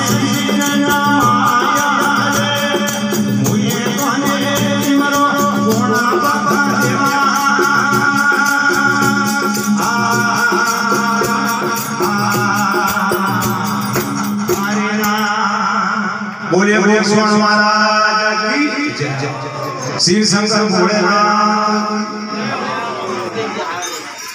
बोलिए बोलिए स्वर्ण महाराज की जय। शिव शंकर भोलेनाथ।